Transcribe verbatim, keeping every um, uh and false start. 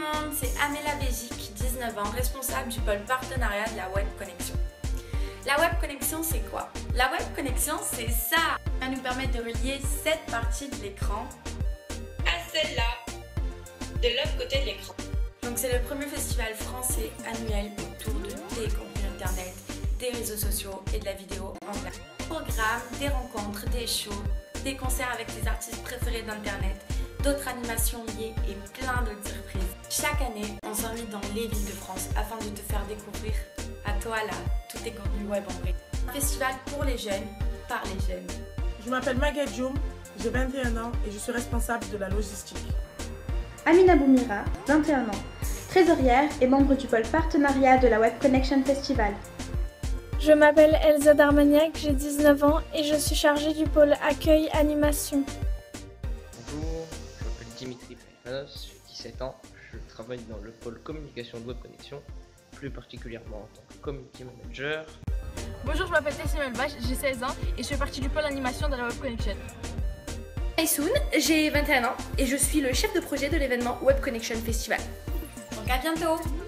monde, c'est Amela Bézic, dix-neuf ans, responsable du pôle partenariat de la Web Connexion. La Web Connexion, c'est quoi? La Web Connexion, c'est ça! Ça va nous permettre de relier cette partie de l'écran à celle-là, de l'autre côté de l'écran. Donc c'est le premier festival français annuel autour de des contenus internet, des réseaux sociaux et de la vidéo en ligne. Programme, des rencontres, des shows, des concerts avec tes artistes préférés d'internet, d'autres animations liées et plein d'autres surprises. Chaque année, on s'invite dans les villes de France afin de te faire découvrir, à toi là, tous tes contenus web en vrai. Un festival pour les jeunes, par les jeunes. Je m'appelle Maguette Djoum, j'ai vingt et un ans et je suis responsable de la logistique. Amina Boumira, vingt et un ans, trésorière et membre du pôle partenariat de la Web Connection Festival. Je m'appelle Elsa Darmaniac, j'ai dix-neuf ans et je suis chargée du pôle accueil animation. Bonjour, je m'appelle Dimitri Paifanos, j'ai dix-sept ans, je travaille dans le pôle communication de Web Connection, plus particulièrement en tant que community manager. Bonjour, je m'appelle Tessim Elbach, j'ai seize ans et je fais partie du pôle animation de la Web Connection. Aïssoun, j'ai vingt et un ans et je suis le chef de projet de l'événement Web Connection Festival. Donc à bientôt!